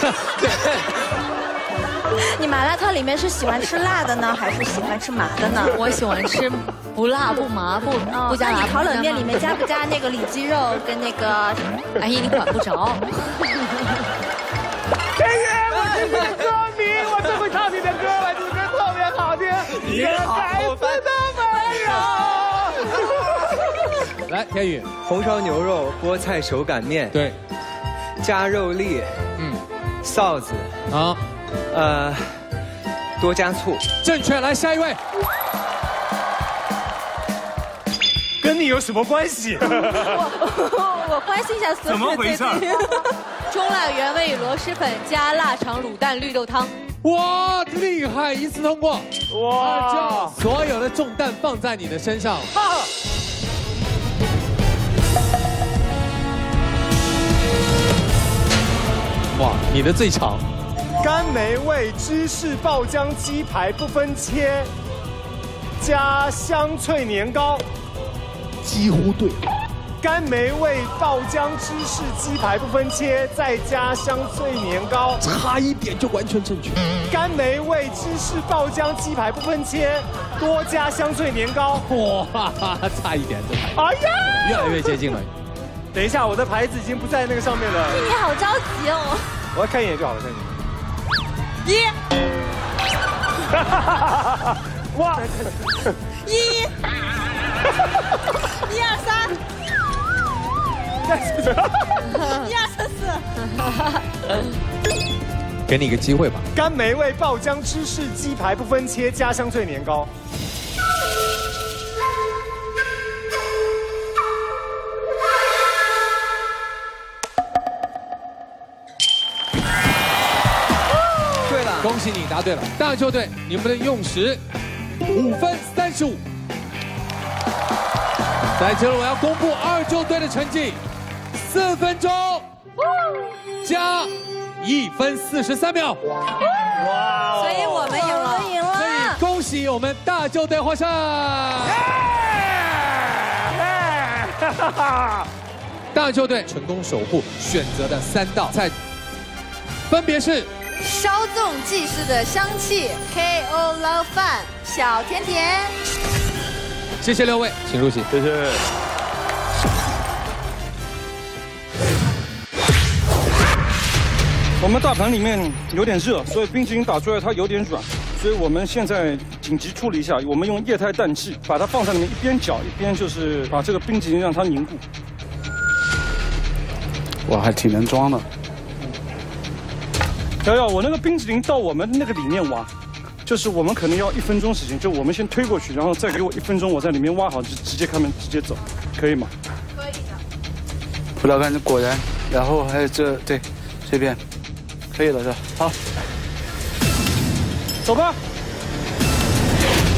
你麻辣烫里面是喜欢吃辣的呢，还是喜欢吃麻的呢？ 我喜欢吃不辣不麻不加辣。 那你烤冷面里面加不加那个里脊肉跟那个？ 哎呀，你管不着。 天宇，我是你的歌迷，我最会唱你的歌了，你的歌特别好听，你的孩子的温柔。 来，天宇， 红烧牛肉菠菜手擀面， 对， 加肉粒，臊子， 好， 多加醋， 正确。来，下一位。 跟你有什么关系？ 我关心一下怎么回事？ 中辣原味螺蛳粉加腊肠卤蛋绿豆汤。 哇，厉害！一次通过。 哇， 这样所有的重担放在你的身上。哇，你的最长。 甘梅味芝士爆浆鸡排不分切，加香脆年糕， 几乎对。 甘梅味爆浆芝士鸡排不分切，再加香脆年糕， 差一点就完全正确。 甘梅味芝士爆浆鸡排不分切，多加香脆年糕。 哇，差一点，这哎呀， 越来越接近了。 等一下，我的牌子已经不在那个上面了。 你好着急哦。 我要看一眼就好了，看一眼。哇 1、1、2、3，1、2、3、4。 给你一个机会吧。 甘梅味爆浆芝士鸡排不分切，加香脆年糕。 恭喜你答对了，大球队，你们的用时5分35。在这里我要公布二球队的成绩，4分钟加1分43秒。 哇！所以我们赢了， 所以恭喜我们大球队获胜。大球队成功守护选择的3道菜，分别是。 稍纵即逝的香气 ，KO 捞饭小甜甜。 谢谢6位，请入席。 谢谢。 我们大盘里面有点热，所以冰淇淋打出来它有点软，所以我们现在紧急处理一下，我们用液态氮气把它放在里面，一边搅一边就是把这个冰淇淋让它凝固。 我还挺能装的。 瑶瑶，我那个冰淇淋到我们那个里面挖，就是我们可能要1分钟时间，就我们先推过去，然后再给我1分钟，我在里面挖好，就直接开门直接走，可以吗？ 可以的。 葡萄干果然，然后还有这对，这边，可以了是吧？好， 走吧。